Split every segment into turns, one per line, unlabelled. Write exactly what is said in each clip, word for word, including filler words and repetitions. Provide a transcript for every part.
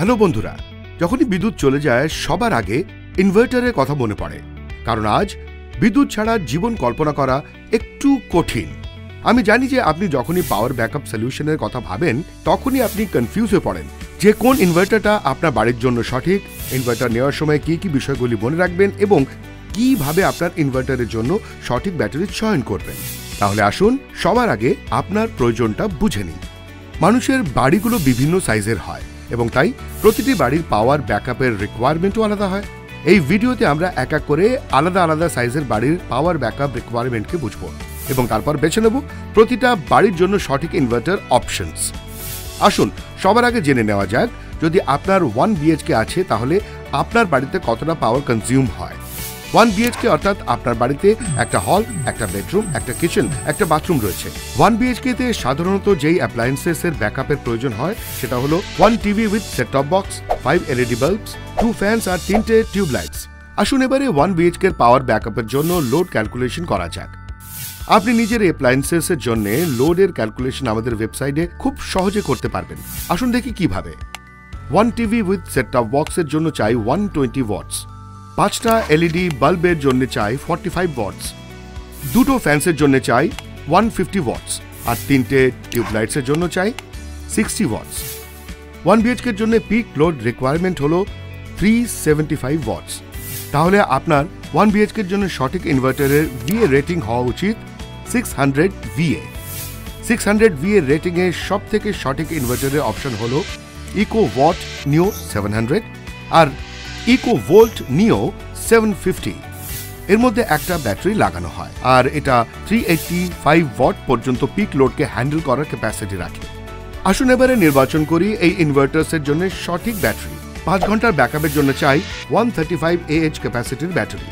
Hello বন্ধুরা, যখনই বিদ্যুৎ চলে যায় সবার আগে ইনভার্টারের কথা মনে পড়ে, কারণ আজ বিদ্যুৎ ছাড়া জীবন কল্পনা করা একটু কঠিন। আমি জানি যে আপনি যখনই পাওয়ার ব্যাকআপ সলিউশনের কথা ভাবেন তখনই আপনি কনফিউজ হয়ে পড়েন যে কোন ইনভার্টারটা আপনার বাড়ির জন্য সঠিক, ইনভার্টার নেওয়ার সময় কি কি বিষয়গুলি মনে রাখবেন এবং কিভাবে আপনার ইনভার্টারের জন্য সঠিক ব্যাটারি চয়ন করবেন। তাহলে আসুন সবার আগে আপনার প্রয়োজনটা বুঝে নিন। মানুষের বাড়িগুলো বিভিন্ন সাইজের হয় এবং তাই প্রতিটি বাড়ির পাওয়ার ব্যাকআপের রিকোয়ারমেন্টও আলাদা হয়। এই ভিডিওতে আমরা এক এক করে আলাদা আলাদা সাইজের বাড়ির পাওয়ার ব্যাকআপ রিকোয়ারমেন্টকে বুঝবো এবং তারপর বেছে নেব প্রতিটা বাড়ির জন্য সঠিক ইনভার্টার অপশনস। আসুন সবার আগে জেনে নেওয়া যাক, যদি আপনার ওয়ান বিএইচকে আছে তাহলে আপনার বাড়িতে কতটা পাওয়ার কনজিউম হয়। ওয়ান বিএইচকে অর্থাৎ আপনার বাড়িতে একটা হল, একটা বেডরুম, একটা কিচেন, একটা বাথরুম রয়েছে। ওয়ান বিএইচকে তে সাধারণত যেই অ্যাপ্লায়েন্সেস এর ব্যাকআপের প্রয়োজন হয় সেটা হলো one TV with set top box, five LED bulbs, two fans আর তিনটে টিউব লাইটস। আসুন এবারে ওয়ান বিএইচকে এর পাওয়ার ব্যাকআপের জন্য লোড ক্যালকুলেশন করা যাক। আপনি নিজের অ্যাপ্লায়েন্সেস এর জন্য লোডের ক্যালকুলেশন আমাদের ওয়েবসাইটে খুব সহজে করতে পারবেন। আসুন দেখি কিভাবে। One TV with set top বক্সের জন্য চাই ওয়ান টোয়েন্টি ওয়াটস, পাঁচটা এলইডি বাল্বের জন্য চাই ফর্টি ফাইভ ওয়াটস, দুটো ফ্যান্সের জন্য চাই ওয়ান ফিফটি ওয়াটস আর তিনটে টিউবলাইটসের জন্য চাই সিক্সটি ওয়াটস। ওয়ান বিএইচকে এর জন্য পিক লোড রিকোয়ারমেন্ট হলো থ্রি সেভেন্টি ফাইভ ওয়াটস। তাহলে আপনার ওয়ান বিএইচকে এর জন্য সঠিক ইনভার্টারের ভিএ রেটিং হওয়া উচিত six hundred VA. Six hundred VA rating এর সব থেকে সঠিক ইনভার্টারের অপশন হলো ইকো ওয়াট নিও সেভেন হান্ড্রেড আর ইকো ভোল্ট নিও সেভেন ফিফটি। এর মধ্যে একটা ব্যাটারি লাগানো হয় আর এটা থ্রি এইটটি ফাইভ ওয়াট পর্যন্ত পিক লোডকে হ্যান্ডেল করার ক্যাপাসিটি রাখে। আসুন এবারে নির্বাচন করি এই ইনভার্টার্স এর জন্য সঠিক ব্যাটারি। পাঁচ ঘন্টার ব্যাকআপের জন্য চাই ওয়ান থার্টি ফাইভ এএইচ ক্যাপাসিটির ব্যাটারি।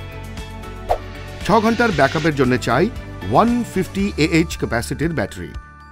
ছ ঘন্টার ব্যাকআপের জন্য চাই ওয়ান ফিফটি এএইচ ক্যাপাসিটির ব্যাটারি।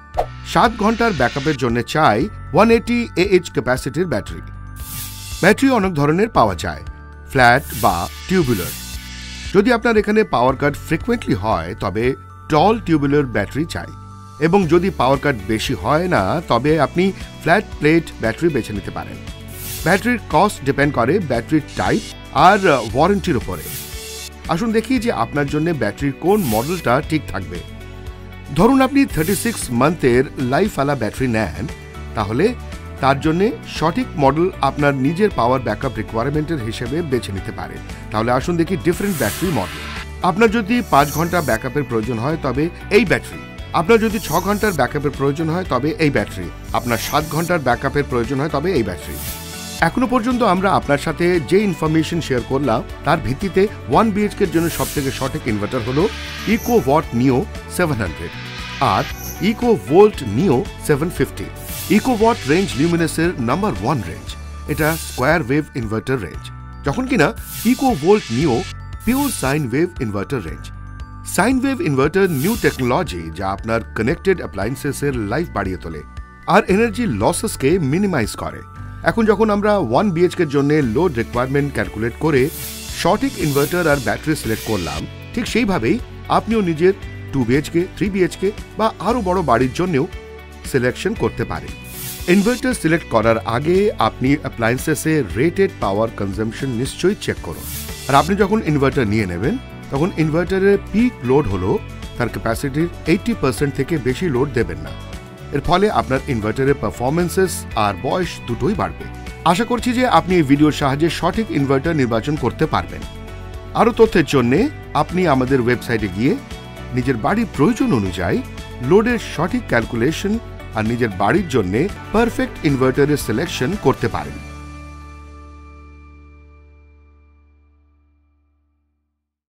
সাত ঘন্টার ব্যাকআপের জন্য চাই ওয়ান এইটি এএইচ ক্যাপাসিটির ব্যাটারি। ব্যাটারি অনেক ধরনের পাওয়া যায়, ফ্ল্যাট বা টিউবুলার। যদি আপনার এখানে পাওয়ার কাট ফ্রিকোয়েন্টলি হয় তবে টল টিউবুলার ব্যাটারি চাই, এবং যদি পাওয়ার কাট বেশি হয় না তবে আপনি ফ্ল্যাট প্লেট ব্যাটারি বেছে নিতে পারেন। ব্যাটারির কস্ট ডিপেন্ড করে ব্যাটারির টাইপ আর ওয়ারেন্টির উপরে। আসুন দেখি যে আপনার জন্য ব্যাটারির কোন মডেলটা ঠিক থাকবে। ধরুন আপনি থার্টি সিক্স মান্থের লাইফওয়ালা ব্যাটারি নেন, তাহলে তার জন্য সঠিক মডেল আপনার নিজের পাওয়ার ব্যাকআপ রিকোয়ারমেন্টের হিসেবে বেছে নিতে পারেন। তাহলে আসুন দেখি ডিফারেন্ট ব্যাটারি মডেল। আপনার যদি পাঁচ ঘন্টা ব্যাকআপের প্রয়োজন হয় তবে এই ব্যাটারি। আপনার যদি ছ ঘন্টার ব্যাকআপের প্রয়োজন হয় তবে এই ব্যাটারি। আপনার সাত ঘন্টার ব্যাকআপের প্রয়োজন হয় তবে এই ব্যাটারি। এখনো পর্যন্ত আমরা আপনার সাথে যে ইনফরমেশন শেয়ার করলাম তার ভিত্তিতে ওয়ান বিএইচকে এর জন্য সব থেকে সঠিক ইনভার্টার হলো ইকো ওয়াট নিও সেভেন হান্ড্রেড আর ইকো ভোল্ট নিও seven fifty. Eco watt range লিউমিনাসের নাম্বার ওয়ান রেঞ্জ। এটা স্কোয়ার ওয়েভ ইনভার্টার রেঞ্জ, যখন কিনা eco volt neo pure sine wave inverter range. Sine wave inverter new technology যা আপনার connected অ্যাপ্লায়েন্সেসের life বাড়িয়ে তোলে আর এনার্জি লসেসকে মিনিমাইজ করে। এখন যখন আমরা ওয়ান বিএইচকে এর জন্য লোড রিকোয়ারমেন্ট ক্যালকুলেট করে সঠিক ইনভার্টার আর ব্যাটারি সিলেক্ট করলাম, ঠিক সেইভাবেই আপনিও নিজের টু বিএইচকে, থ্রি বিএইচকে বা আরো বড় বাড়ির জন্যও সিলেকশন করতে পারেন। ইনভার্টার সিলেক্ট করার আগে আপনি অ্যাপ্লায়েন্সেসে রেটেড পাওয়ার কনজাম্পশন নিশ্চয়ই চেক করুন। আর আপনি যখন ইনভার্টার নিয়ে নেবেন তখন ইনভার্টারের পিক লোড হলো তার ক্যাপাসিটির এইটি পার্সেন্ট থেকে বেশি লোড দেবেন না। এর ফলে আপনার ইনভার্টারের পারফরমেন্সেস আর বয়স দুটোই বাড়বে। আশা করছি যে আপনি এই ভিডিওর সাহায্যে সঠিক ইনভার্টার নির্বাচন করতে পারবেন। আরও তথ্যের জন্য আপনি আমাদের ওয়েবসাইটে গিয়ে নিজের বাড়ির প্রয়োজন অনুযায়ী লোডের সঠিক ক্যালকুলেশন আর নিজের বাড়ির জন্য পারফেক্ট ইনভার্টারের সিলেকশন করতে পারেন।